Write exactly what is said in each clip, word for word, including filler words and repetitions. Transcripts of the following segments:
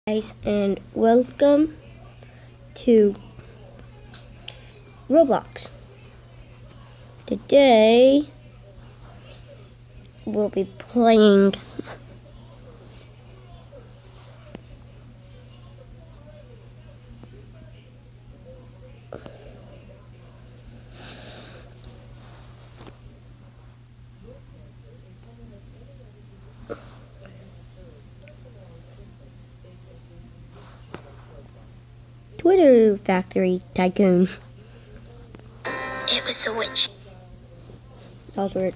Guys, and welcome to Roblox. Today we'll be playing Twitter Factory Tycoon. It was the witch. Password.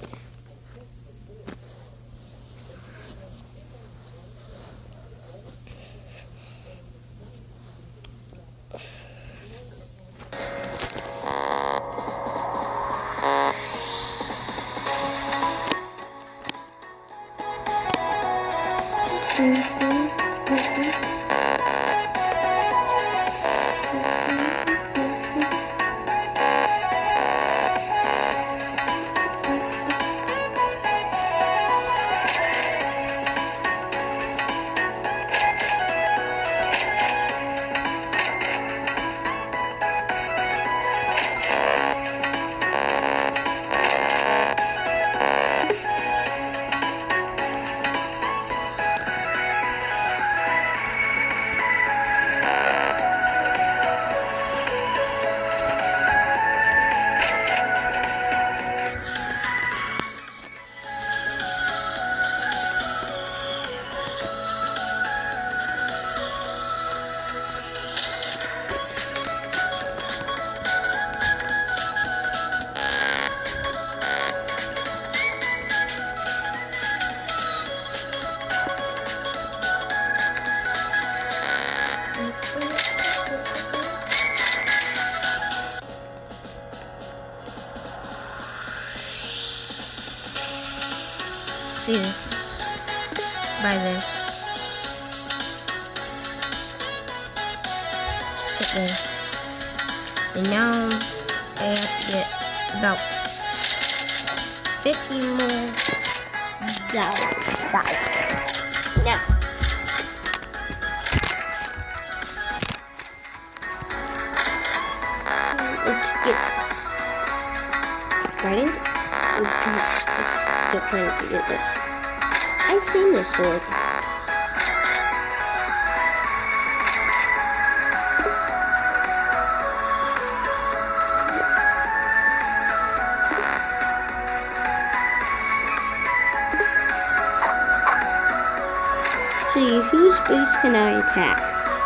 See this. Buy this. Hit this. And now I have to get about fifty more dollars. Now. Let's get right into Let's trying to get this. I've seen this sword. See, whose base can I attack?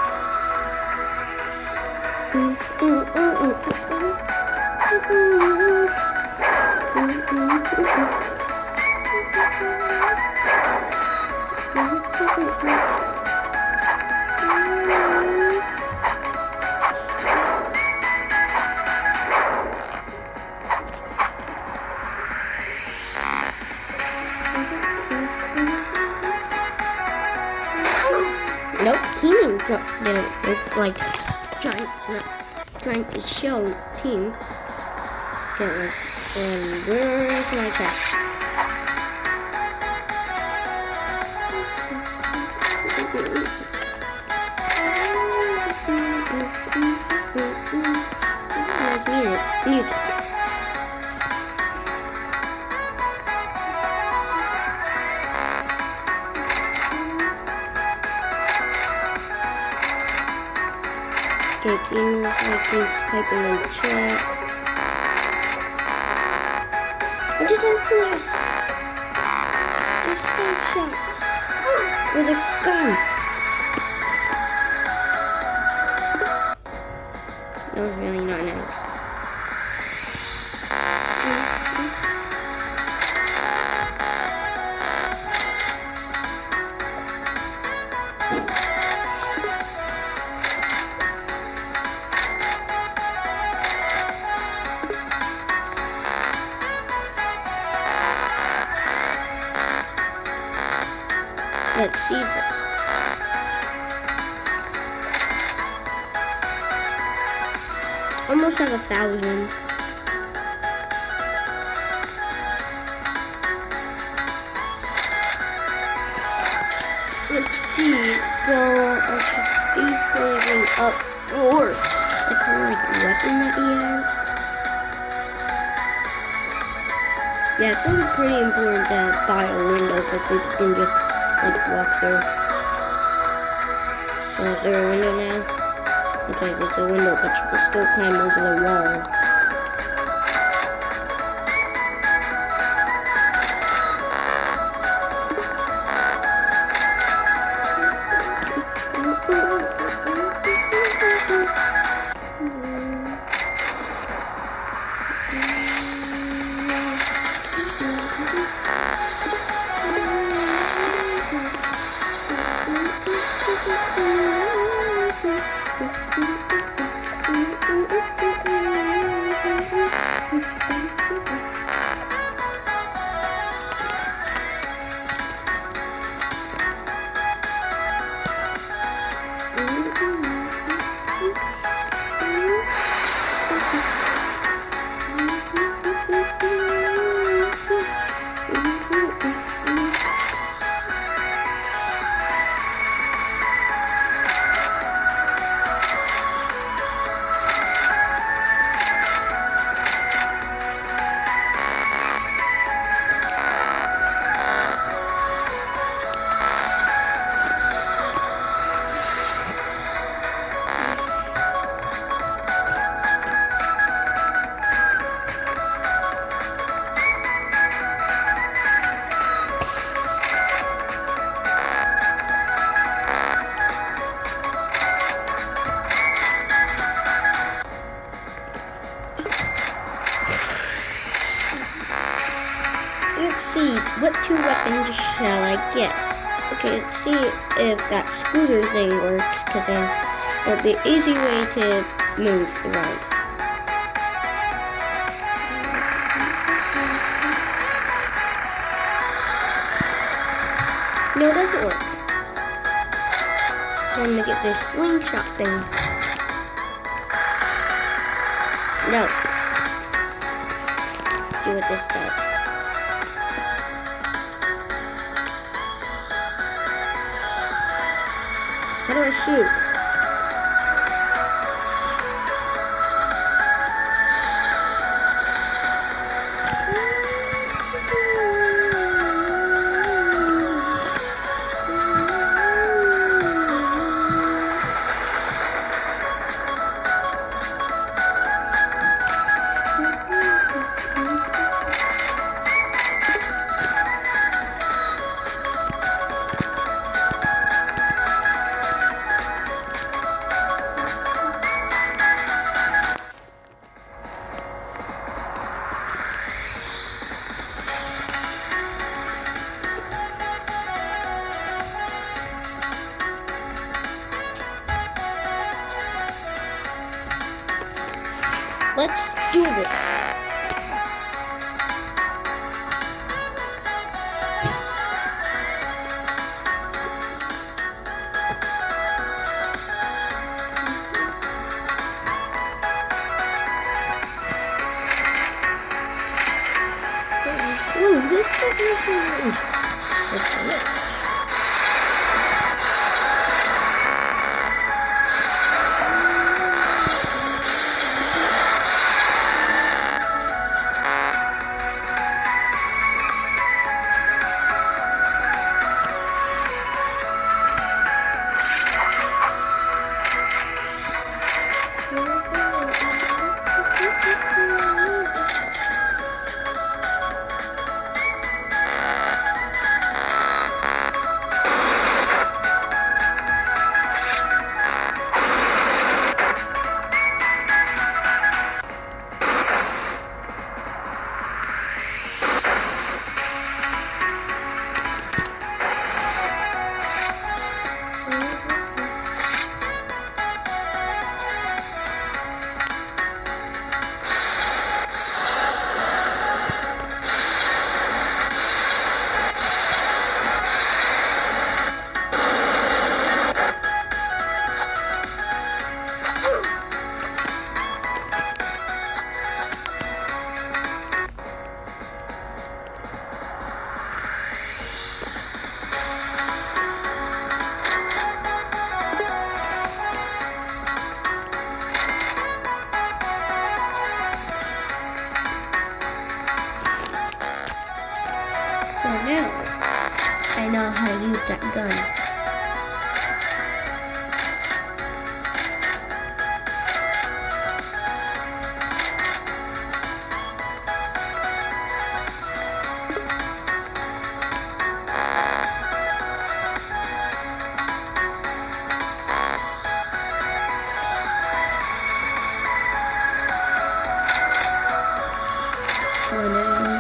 Nope, teaming didn't look like trying to, trying to show team. Didn't work. And where's my attack? Nice music. Music. Okay, team, like this, typing in the chat. I just have flash. There's no shot. With a gun. That was really not nice. Let's see this. Almost have a thousand. Let's see. So I should up for the kind of like weapon that he has. Yeah, it's gonna be pretty important to buy a window so people can just like walk through. Oh, is there a window now? Okay, there's a window, but you can still climb over the wall. Let's see, what two weapons shall I get? Okay, let's see if that scooter thing works, because then it'll be an easy way to move around. No, it doesn't work. I'm gonna get this slingshot thing. No. See what this does. How do I shoot? Let's do this. Ooh, this is this that gun. Oh no.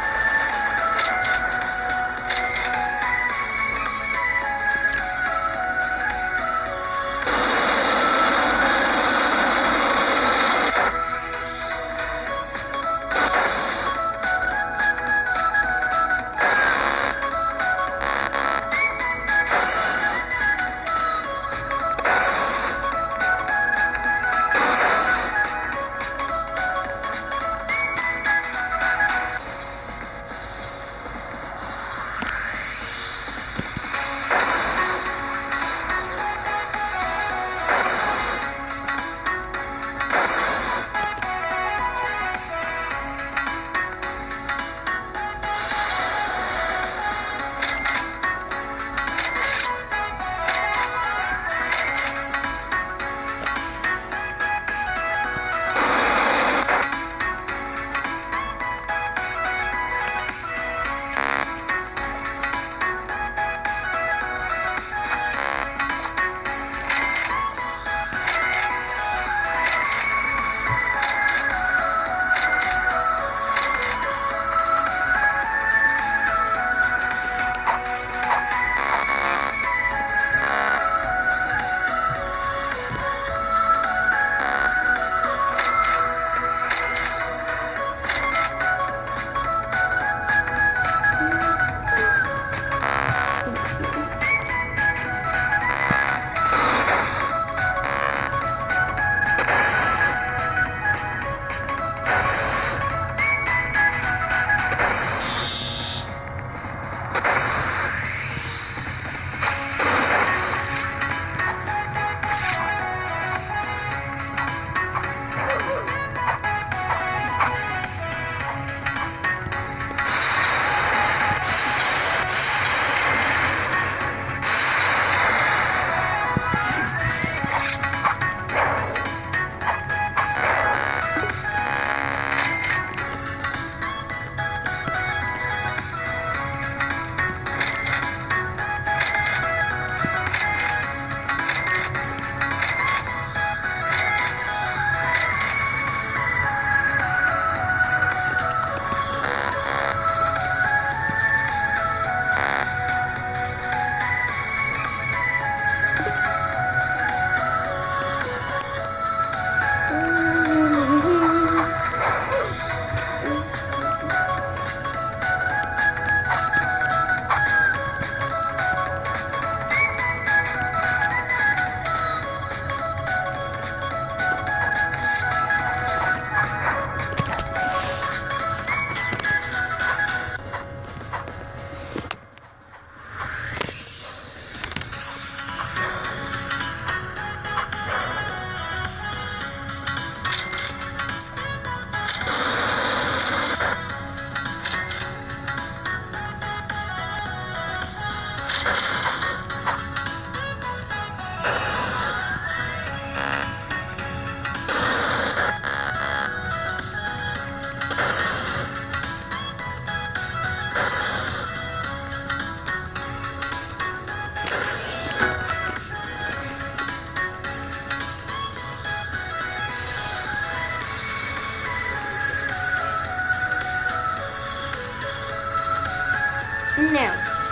Now,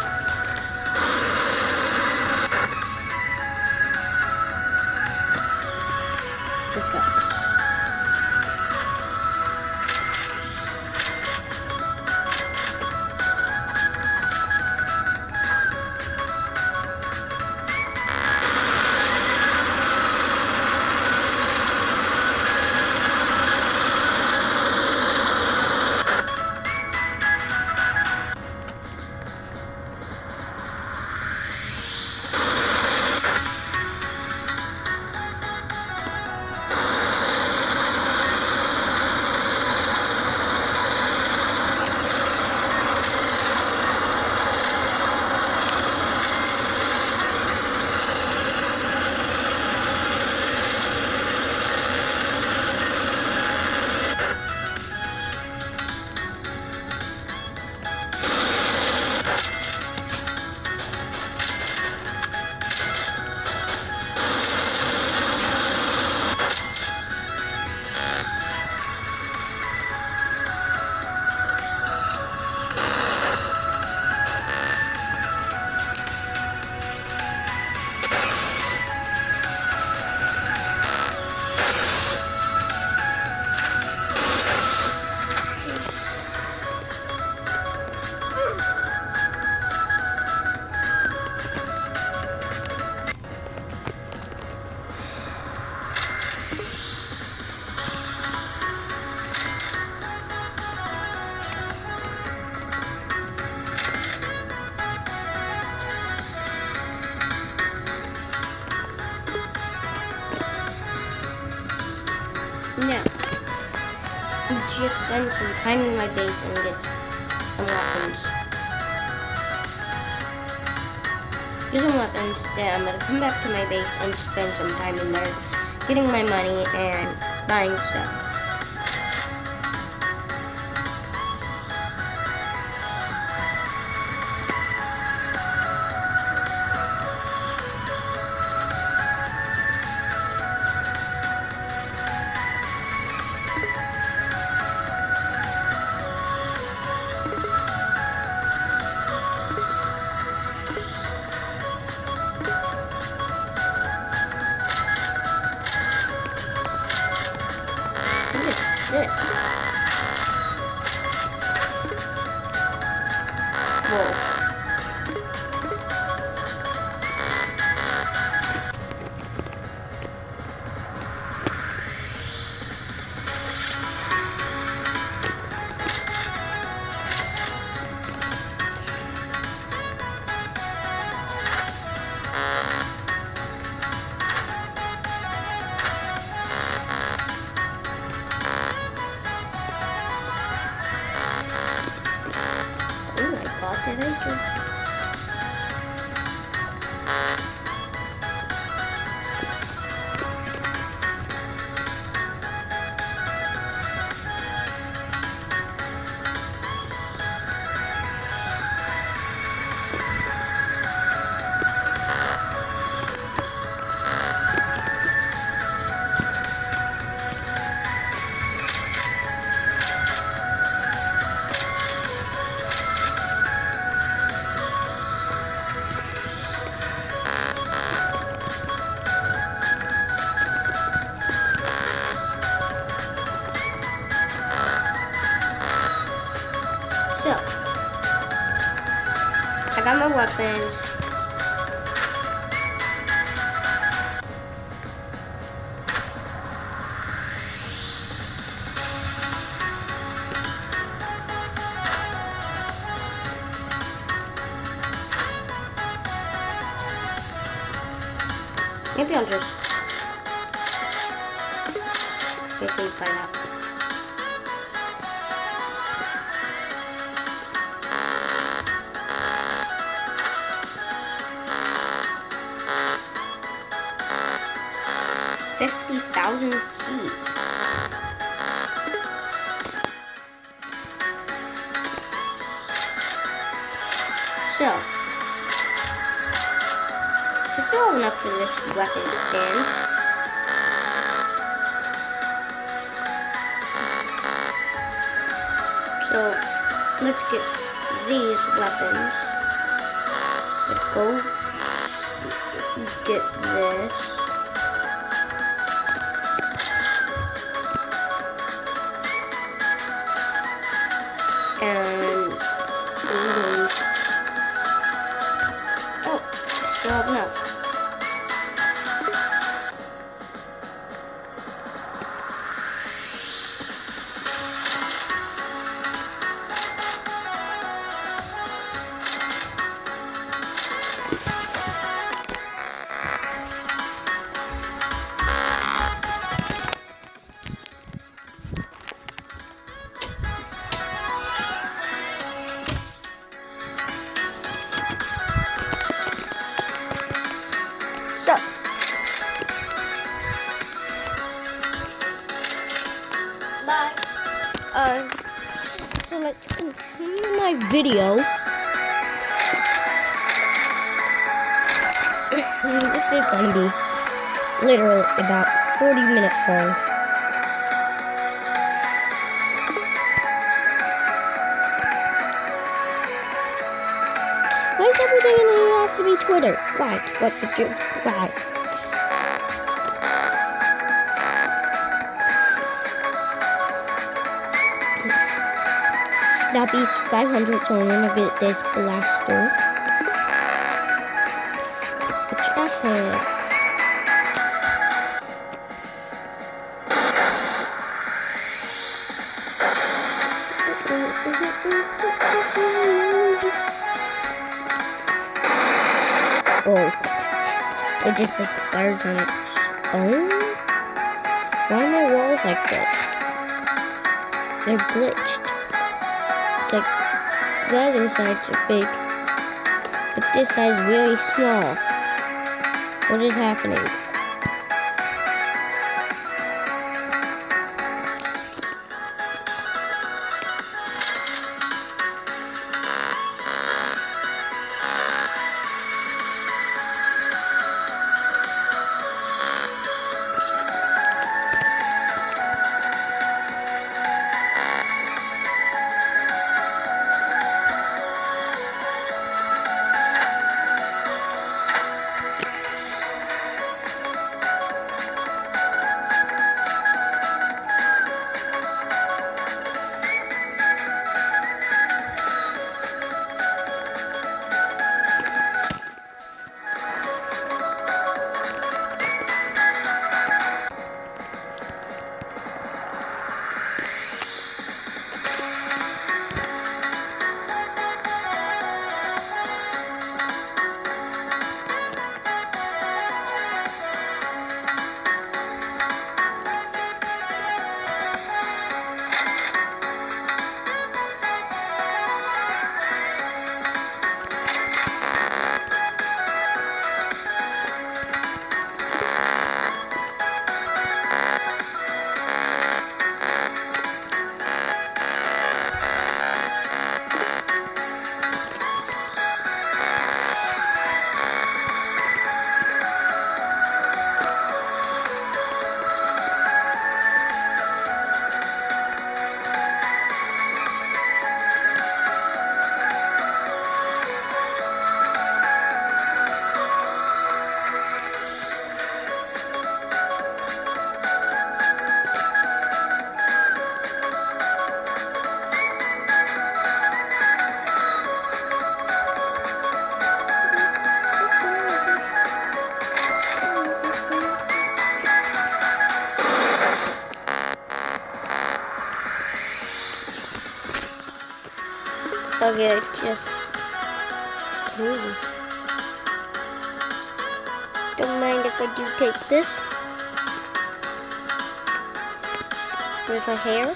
let's go. just spend some time in my base and get some weapons. Get some weapons, then I'm gonna come back to my base and spend some time in there, getting my money and buying stuff. This. Whoa. Did I do? So, I got my weapons. Maybe I'll just quickly find out. Fifty thousand keys. So, I still have enough for this weapon stand. So, let's get these weapons. Let's go get this. And mm, oh, still enough. So, bye. Uh, so let's continue my video. This is gonna be literally about forty minutes long. Why is everything in here has to be Twitter? Why? What did you? Why? That beats five hundred, so I'm gonna get this blaster. Which I have. Oh, it just like fires on its own? Why are my walls like this? they're glitched. It's like the other sides are big, but this side's really small. What is happening? Okay, it's just moving. Don't mind if I do take this. Where's my hair?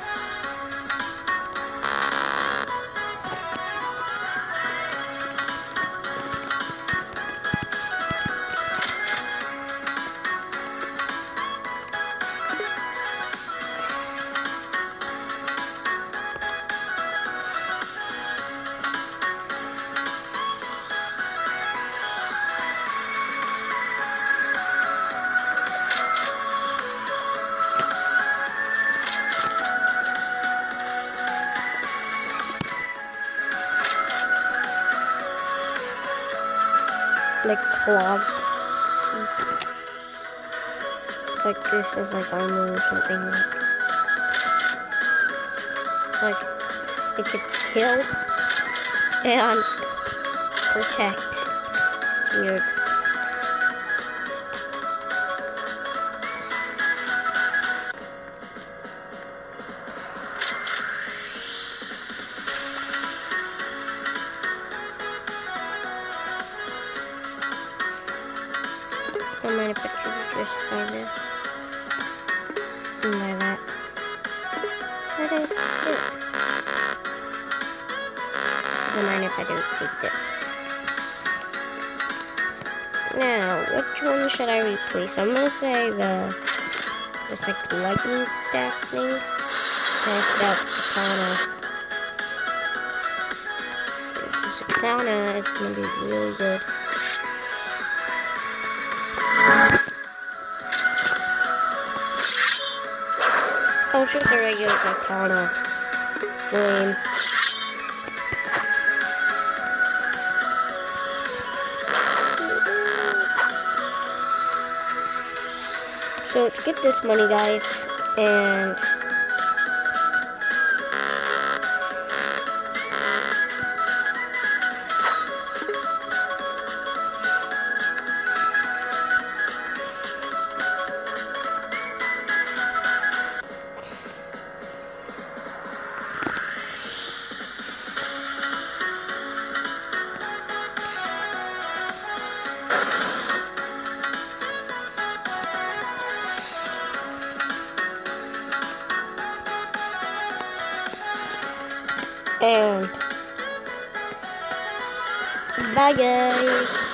Like claws. It's like this is like armor or something. Like, like it could kill and protect. It's weird. Don't mind if I just by this. And by that. How do I do it? Don't mind if I don't take this. Now, which one should I replace? I'm gonna say the this like lightning staff thing. Test out Katana. This Katana is gonna be really good. Oh, it's just a regular Katana. Lame. So let's get this money, guys, and And bye guys.